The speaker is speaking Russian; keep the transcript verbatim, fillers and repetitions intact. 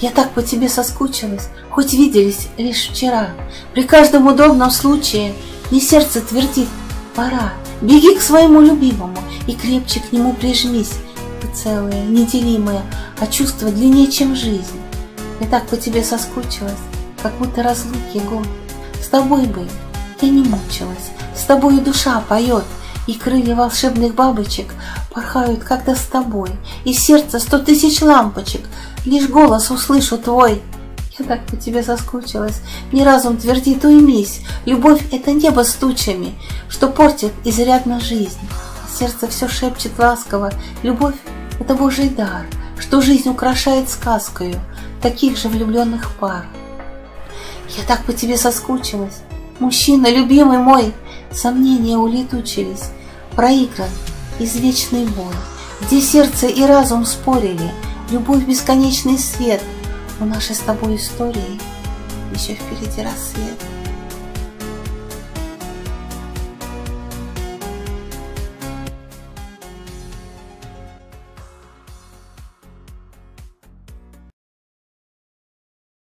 Я так по тебе соскучилась, хоть виделись лишь вчера. При каждом удобном случае мне сердце твердит: пора. Беги к своему любимому и крепче к нему прижмись. Ты целая, неделимая, а чувство длиннее, чем жизнь. Я так по тебе соскучилась, как будто разлуки год. С тобой бы я не мучилась, с тобою душа поет, и крылья волшебных бабочек порхают, когда с тобой, и в сердце сто тысяч лампочек, лишь голос услышу твой. Я так по тебе соскучилась, мне разум твердит: уймись, любовь — это небо с тучами, что портит изрядно жизнь. А сердце все шепчет ласково: любовь — это Божий дар, что жизнь украшает сказкою таких же влюбленных пар. Я так по тебе соскучилась, мужчина, любимый мой, сомнения улетучились, проигран извечный бой, где сердце и разум спорили, любовь — бесконечный свет. У нашей с тобой истории еще впереди рассвет.